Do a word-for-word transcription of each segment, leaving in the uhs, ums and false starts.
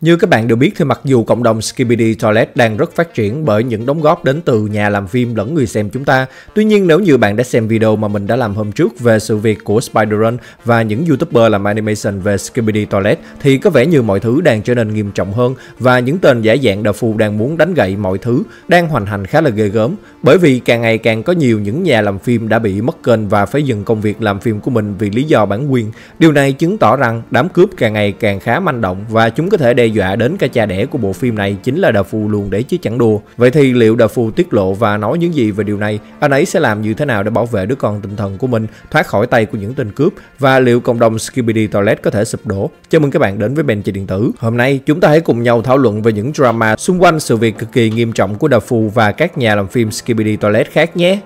Như các bạn đều biết thì mặc dù cộng đồng Skibidi Toilet đang rất phát triển bởi những đóng góp đến từ nhà làm phim lẫn người xem chúng ta. Tuy nhiên nếu như bạn đã xem video mà mình đã làm hôm trước về sự việc của Spider-Run và những YouTuber làm animation về Skibidi Toilet thì có vẻ như mọi thứ đang trở nên nghiêm trọng hơn và những tên giả dạng đờ-phu đang muốn đánh gậy mọi thứ đang hoành hành khá là ghê gớm. Bởi vì càng ngày càng có nhiều những nhà làm phim đã bị mất kênh và phải dừng công việc làm phim của mình vì lý do bản quyền. Điều này chứng tỏ rằng đám cướp càng ngày càng khá manh động và chúng có thể đe dọa đến cả cha đẻ của bộ phim này chính là đờ-phu luôn đấy chứ chẳng đùa. Vậy thì liệu đờ-phu tiết lộ và nói những gì về điều này? Anh ấy sẽ làm như thế nào để bảo vệ đứa con tinh thần của mình thoát khỏi tay của những tên cướp? Và liệu cộng đồng Skibidi Toilet có thể sụp đổ? Chào mừng các bạn đến với Ben Chơi Điện Tử. Hôm nay chúng ta hãy cùng nhau thảo luận về những drama xung quanh sự việc cực kỳ nghiêm trọng của đờ-phu và các nhà làm phim Skibidi Toilet khác nhé.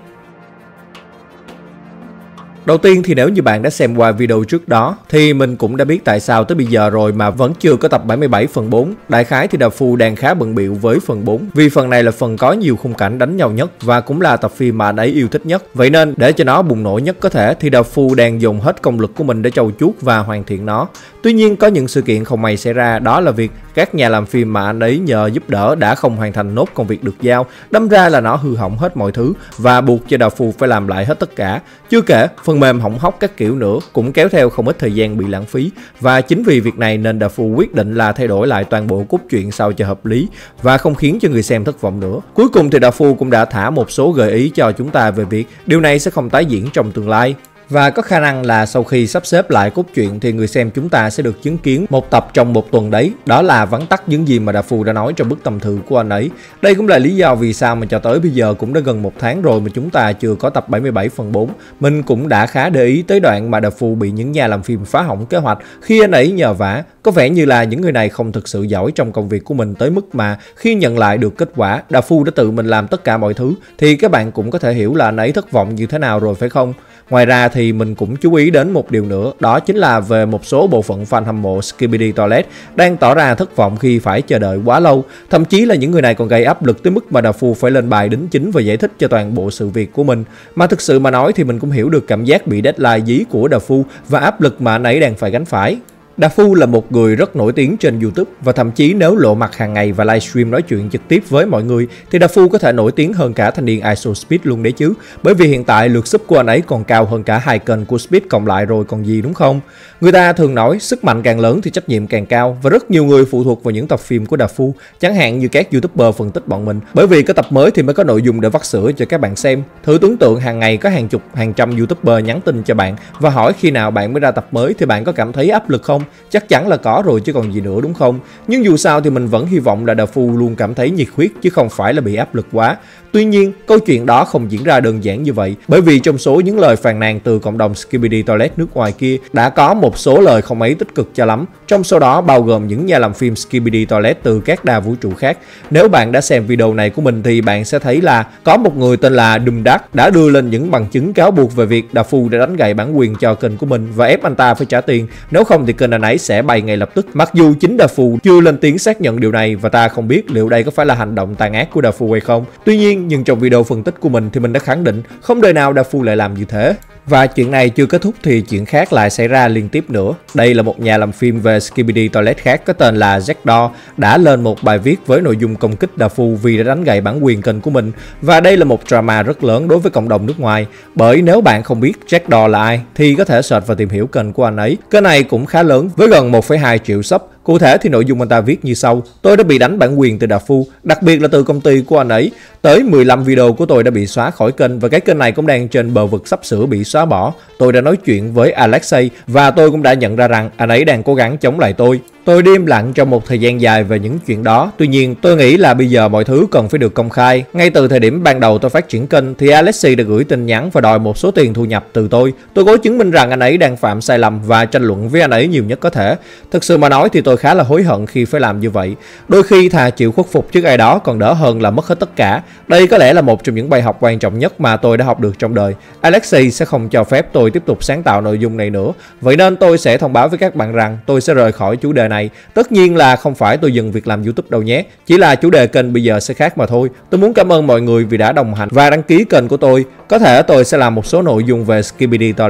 Đầu tiên thì nếu như bạn đã xem qua video trước đó thì mình cũng đã biết tại sao tới bây giờ rồi mà vẫn chưa có tập bảy mươi bảy phần bốn. Đại khái thì đờ-phu đang khá bận bịu với phần bốn vì phần này là phần có nhiều khung cảnh đánh nhau nhất và cũng là tập phim mà anh ấy yêu thích nhất. Vậy nên để cho nó bùng nổ nhất có thể thì đờ-phu đang dùng hết công lực của mình để trau chuốt và hoàn thiện nó. Tuy nhiên có những sự kiện không may xảy ra, đó là việc các nhà làm phim mà anh ấy nhờ giúp đỡ đã không hoàn thành nốt công việc được giao, đâm ra là nó hư hỏng hết mọi thứ và buộc cho đờ-phu phải làm lại hết tất cả. Chưa kể phần mềm hỏng hóc các kiểu nữa cũng kéo theo không ít thời gian bị lãng phí, và chính vì việc này nên đờ-phu quyết định là thay đổi lại toàn bộ cốt truyện sao cho hợp lý và không khiến cho người xem thất vọng nữa. Cuối cùng thì đờ-phu cũng đã thả một số gợi ý cho chúng ta về việc điều này sẽ không tái diễn trong tương lai. Và có khả năng là sau khi sắp xếp lại cốt truyện thì người xem chúng ta sẽ được chứng kiến một tập trong một tuần đấy. Đó là vắn tắt những gì mà đờ-phu đã nói trong bức tâm thư của anh ấy. Đây cũng là lý do vì sao mà cho tới bây giờ cũng đã gần một tháng rồi mà chúng ta chưa có tập bảy mươi bảy phần bốn. Mình cũng đã khá để ý tới đoạn mà đờ-phu bị những nhà làm phim phá hỏng kế hoạch khi anh ấy nhờ vả. Có vẻ như là những người này không thực sự giỏi trong công việc của mình tới mức mà khi nhận lại được kết quả đờ-phu đã tự mình làm tất cả mọi thứ thì các bạn cũng có thể hiểu là anh ấy thất vọng như thế nào rồi phải không? Ngoài ra thì mình cũng chú ý đến một điều nữa, đó chính là về một số bộ phận fan hâm mộ Skibidi Toilet đang tỏ ra thất vọng khi phải chờ đợi quá lâu. Thậm chí là những người này còn gây áp lực tới mức mà đờ-phu phải lên bài đính chính và giải thích cho toàn bộ sự việc của mình. Mà thực sự mà nói thì mình cũng hiểu được cảm giác bị deadline dí của đờ-phu và áp lực mà anh ấy đang phải gánh phải. đờ-phu là một người rất nổi tiếng trên YouTube và thậm chí nếu lộ mặt hàng ngày và livestream nói chuyện trực tiếp với mọi người thì đờ-phu có thể nổi tiếng hơn cả thanh niên ISOSpeed luôn đấy chứ. Bởi vì hiện tại lượt sub của anh ấy còn cao hơn cả hai kênh của Speed cộng lại rồi còn gì, đúng không? Người ta thường nói sức mạnh càng lớn thì trách nhiệm càng cao và rất nhiều người phụ thuộc vào những tập phim của đờ-phu, chẳng hạn như các YouTuber phân tích bọn mình. Bởi vì có tập mới thì mới có nội dung để vắt sữa cho các bạn xem. Thử tưởng tượng hàng ngày có hàng chục, hàng trăm YouTuber nhắn tin cho bạn và hỏi khi nào bạn mới ra tập mới thì bạn có cảm thấy áp lực không? Chắc chắn là có rồi chứ còn gì nữa, đúng không? Nhưng dù sao thì mình vẫn hy vọng là đờ-phu luôn cảm thấy nhiệt huyết chứ không phải là bị áp lực quá. Tuy nhiên, câu chuyện đó không diễn ra đơn giản như vậy, bởi vì trong số những lời phàn nàn từ cộng đồng Skibidi Toilet nước ngoài kia đã có một số lời không mấy tích cực cho lắm, trong số đó bao gồm những nhà làm phim Skibidi Toilet từ các đa vũ trụ khác. Nếu bạn đã xem video này của mình thì bạn sẽ thấy là có một người tên là Doomdark đã đưa lên những bằng chứng cáo buộc về việc đờ-phu đã đánh gậy bản quyền cho kênh của mình và ép anh ta phải trả tiền, nếu không thì kênh anh ấy sẽ bay ngay lập tức. Mặc dù chính đờ-phu chưa lên tiếng xác nhận điều này và ta không biết liệu đây có phải là hành động tàn ác của đờ-phu hay không. Tuy nhiên, nhưng trong video phân tích của mình thì mình đã khẳng định không đời nào đờ-phu lại làm như thế. Và chuyện này chưa kết thúc thì chuyện khác lại xảy ra liên tiếp nữa. Đây là một nhà làm phim về Skibidi Toilet khác có tên là Jackdaw đã lên một bài viết với nội dung công kích đờ-phu vì đã đánh gậy bản quyền kênh của mình. Và đây là một drama rất lớn đối với cộng đồng nước ngoài. Bởi nếu bạn không biết Jackdaw là ai thì có thể search và tìm hiểu kênh của anh ấy. Kênh này cũng khá lớn với gần một phẩy hai triệu sub. Cụ thể thì nội dung anh ta viết như sau: tôi đã bị đánh bản quyền từ đờ-phu, đặc biệt là từ công ty của anh ấy. Tới mười lăm video của tôi đã bị xóa khỏi kênh và cái kênh này cũng đang trên bờ vực sắp sửa bị xóa bỏ. Tôi đã nói chuyện với Alexei và tôi cũng đã nhận ra rằng anh ấy đang cố gắng chống lại tôi. Tôi đi im lặng trong một thời gian dài về những chuyện đó. Tuy nhiên, tôi nghĩ là bây giờ mọi thứ cần phải được công khai. Ngay từ thời điểm ban đầu tôi phát triển kênh thì Alexei đã gửi tin nhắn và đòi một số tiền thu nhập từ tôi. Tôi cố chứng minh rằng anh ấy đang phạm sai lầm và tranh luận với anh ấy nhiều nhất có thể. Thực sự mà nói thì tôi khá là hối hận khi phải làm như vậy. Đôi khi thà chịu khuất phục trước ai đó còn đỡ hơn là mất hết tất cả. Đây có lẽ là một trong những bài học quan trọng nhất mà tôi đã học được trong đời. Alexei sẽ không cho phép tôi tiếp tục sáng tạo nội dung này nữa. Vậy nên tôi sẽ thông báo với các bạn rằng tôi sẽ rời khỏi chủ đề này. Tất nhiên là không phải tôi dừng việc làm YouTube đâu nhé. Chỉ là chủ đề kênh bây giờ sẽ khác mà thôi. Tôi muốn cảm ơn mọi người vì đã đồng hành và đăng ký kênh của tôi. Có thể tôi sẽ làm một số nội dung về Skibidi Toilet.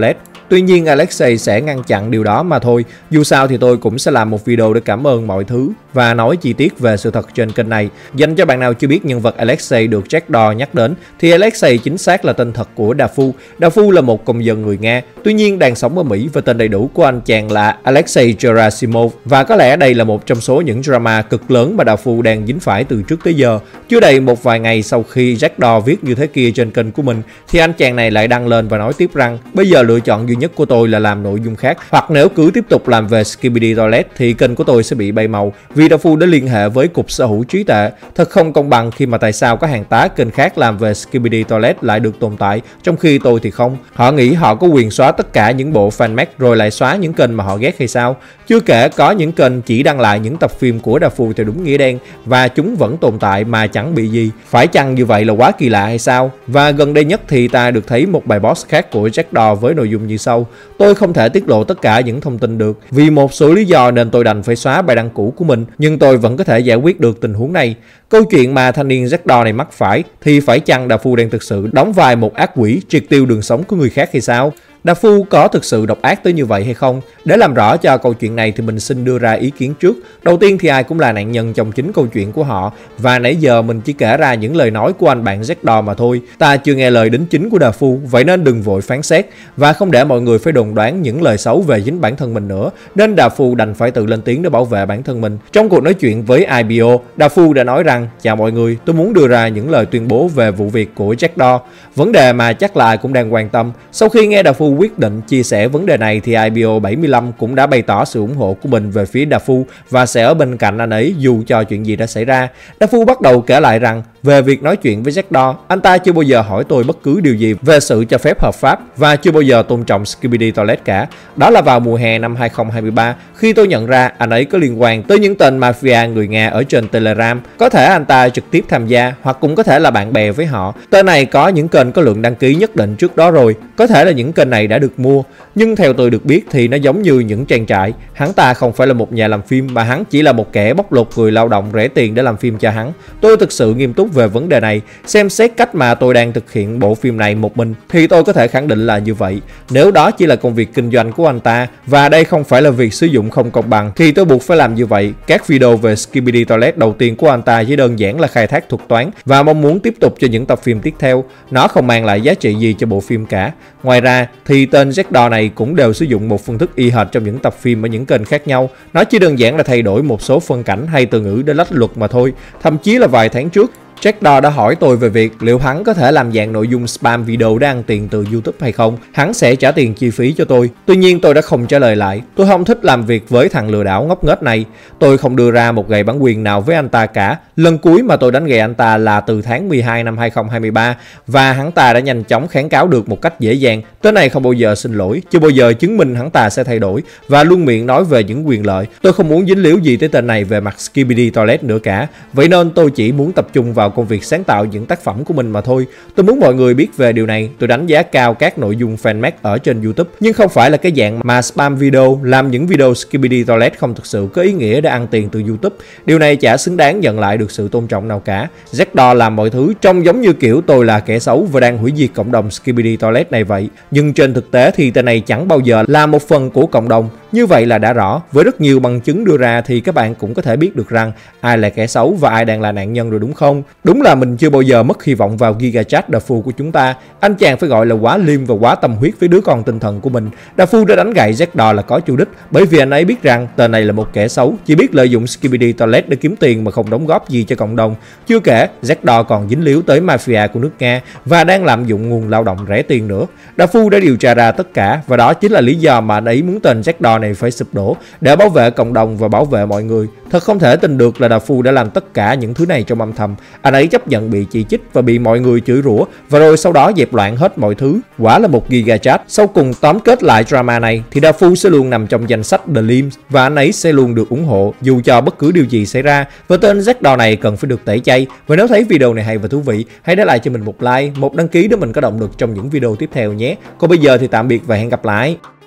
Tuy nhiên Alexei sẽ ngăn chặn điều đó mà thôi. Dù sao thì tôi cũng sẽ làm một video để cảm ơn mọi thứ và nói chi tiết về sự thật trên kênh này. Dành cho bạn nào chưa biết nhân vật Alexei được Jackdaw nhắc đến thì Alexei chính xác là tên thật của Dafu. Dafu là một công dân người Nga, tuy nhiên đang sống ở Mỹ và tên đầy đủ của anh chàng là Alexei Gerasimov. Và có lẽ đây là một trong số những drama cực lớn mà Dafu đang dính phải từ trước tới giờ. Chưa đầy một vài ngày sau khi Jackdaw viết như thế kia trên kênh của mình thì anh chàng này lại đăng lên và nói tiếp rằng bây giờ lựa chọn duy nhất của tôi là làm nội dung khác, hoặc nếu cứ tiếp tục làm về Skibidi Toilet thì kênh của tôi sẽ bị bay màu vì Dafu đã liên hệ với Cục Sở hữu trí tuệ. Thật không công bằng khi mà tại sao có hàng tá kênh khác làm về Skibidi Toilet lại được tồn tại trong khi tôi thì không. Họ nghĩ họ có quyền xóa tất cả những bộ fanmade rồi lại xóa những kênh mà họ ghét hay sao? Chưa kể có những kênh chỉ đăng lại những tập phim của Dafu theo đúng nghĩa đen và chúng vẫn tồn tại mà chẳng bị gì. Phải chăng như vậy là quá kỳ lạ hay sao? Và gần đây nhất thì ta được thấy một bài post khác của Jackdaw với nội dung như sau: tôi không thể tiết lộ tất cả những thông tin được vì một số lý do nên tôi đành phải xóa bài đăng cũ của mình, nhưng tôi vẫn có thể giải quyết được tình huống này. Câu chuyện mà thanh niên Jackdaw này mắc phải thì phải chăng Dafu đang thực sự đóng vai một ác quỷ triệt tiêu đường sống của người khác hay sao? Dafu có thực sự độc ác tới như vậy hay không? Để làm rõ cho câu chuyện này thì mình xin đưa ra ý kiến trước. Đầu tiên thì ai cũng là nạn nhân trong chính câu chuyện của họ, và nãy giờ mình chỉ kể ra những lời nói của anh bạn Jackdaw mà thôi. Ta chưa nghe lời đính chính của Dafu, vậy nên đừng vội phán xét và không để mọi người phải đồn đoán những lời xấu về chính bản thân mình nữa. Nên Dafu đành phải tự lên tiếng để bảo vệ bản thân mình. Trong cuộc nói chuyện với i bê o, Dafu đã nói rằng: chào mọi người, tôi muốn đưa ra những lời tuyên bố về vụ việc của Jackdaw, vấn đề mà chắc là ai cũng đang quan tâm. Sau khi nghe Dafu quyết định chia sẻ vấn đề này thì i bê o bảy mươi lăm cũng đã bày tỏ sự ủng hộ của mình về phía Dafu và sẽ ở bên cạnh anh ấy dù cho chuyện gì đã xảy ra. Dafu bắt đầu kể lại rằng về việc nói chuyện với Jackdaw, anh ta chưa bao giờ hỏi tôi bất cứ điều gì về sự cho phép hợp pháp và chưa bao giờ tôn trọng Skibidi Toilet cả. Đó là vào mùa hè năm hai không hai ba khi tôi nhận ra anh ấy có liên quan tới những tên mafia người Nga ở trên Telegram. Có thể anh ta trực tiếp tham gia hoặc cũng có thể là bạn bè với họ. Tên này có những kênh có lượng đăng ký nhất định trước đó rồi. Có thể là những kênh này đã được mua, nhưng theo tôi được biết thì nó giống như những trang trại. Hắn ta không phải là một nhà làm phim mà hắn chỉ là một kẻ bóc lột người lao động rẻ tiền để làm phim cho hắn. Tôi thực sự nghiêm túc về vấn đề này. Xem xét cách mà tôi đang thực hiện bộ phim này một mình thì tôi có thể khẳng định là như vậy. Nếu đó chỉ là công việc kinh doanh của anh ta và đây không phải là việc sử dụng không công bằng thì tôi buộc phải làm như vậy. Các video về Skibidi Toilet đầu tiên của anh ta chỉ đơn giản là khai thác thuật toán và mong muốn tiếp tục cho những tập phim tiếp theo. Nó không mang lại giá trị gì cho bộ phim cả. Ngoài ra thì tên Jackdaw này cũng đều sử dụng một phương thức y hệt trong những tập phim ở những kênh khác nhau. Nó chỉ đơn giản là thay đổi một số phân cảnh hay từ ngữ để lách luật mà thôi. Thậm chí là vài tháng trước, Jackdaw đã hỏi tôi về việc liệu hắn có thể làm dạng nội dung spam video để ăn tiền từ YouTube hay không. Hắn sẽ trả tiền chi phí cho tôi. Tuy nhiên tôi đã không trả lời lại. Tôi không thích làm việc với thằng lừa đảo ngốc nghếch này. Tôi không đưa ra một gậy bản quyền nào với anh ta cả. Lần cuối mà tôi đánh gậy anh ta là từ tháng mười hai năm hai không hai ba và hắn ta đã nhanh chóng kháng cáo được một cách dễ dàng. Tới này không bao giờ xin lỗi, chưa bao giờ chứng minh hắn ta sẽ thay đổi và luôn miệng nói về những quyền lợi. Tôi không muốn dính líu gì tới tên này về mặt Skibidi Toilet nữa cả. Vậy nên tôi chỉ muốn tập trung vào công việc sáng tạo những tác phẩm của mình mà thôi. Tôi muốn mọi người biết về điều này. Tôi đánh giá cao các nội dung fanmade ở trên YouTube, nhưng không phải là cái dạng mà spam video, làm những video Skibidi Toilet không thực sự có ý nghĩa để ăn tiền từ YouTube. Điều này chả xứng đáng nhận lại được sự tôn trọng nào cả. Jackdaw làm mọi thứ trông giống như kiểu tôi là kẻ xấu và đang hủy diệt cộng đồng Skibidi Toilet này vậy. Nhưng trên thực tế thì tên này chẳng bao giờ là một phần của cộng đồng. Như vậy là đã rõ. Với rất nhiều bằng chứng đưa ra thì các bạn cũng có thể biết được rằng ai là kẻ xấu và ai đang là nạn nhân rồi, đúng không? Đúng là mình chưa bao giờ mất hy vọng vào GigaChat Dafu của chúng ta. Anh chàng phải gọi là quá liêm và quá tâm huyết với đứa con tinh thần của mình. Dafu đã đánh gậy Jackdaw là có chủ đích, bởi vì anh ấy biết rằng tên này là một kẻ xấu, chỉ biết lợi dụng Skibidi Toilet để kiếm tiền mà không đóng góp gì cho cộng đồng. Chưa kể, Jackdaw còn dính líu tới mafia của nước Nga và đang lạm dụng nguồn lao động rẻ tiền nữa. Dafu đã điều tra ra tất cả và đó chính là lý do mà anh ấy muốn tên Jackdaw này phải sụp đổ để bảo vệ cộng đồng và bảo vệ mọi người. Thật không thể tin được là Dafu đã làm tất cả những thứ này trong âm thầm. Anh ấy chấp nhận bị chỉ trích và bị mọi người chửi rủa và rồi sau đó dẹp loạn hết mọi thứ. Quả là một GigaChat. Sau cùng tóm kết lại drama này thì Dafu sẽ luôn nằm trong danh sách The Limbs và anh ấy sẽ luôn được ủng hộ dù cho bất cứ điều gì xảy ra. Và tên Jackdaw này cần phải được tẩy chay. Và nếu thấy video này hay và thú vị, hãy để lại cho mình một like, một đăng ký để mình có động lực trong những video tiếp theo nhé. Còn bây giờ thì tạm biệt và hẹn gặp lại.